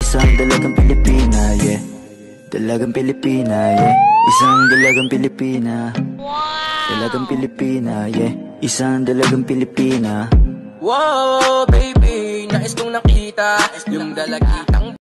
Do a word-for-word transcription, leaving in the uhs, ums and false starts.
isang dalagang Pilipina, yeah. Dalagang Pilipina, yeah. Isang dalagang Pilipina. Dalagang Pilipina, yeah. Isang dalagang Pilipina. Wow, baby, nais kong nakita yung dalagitang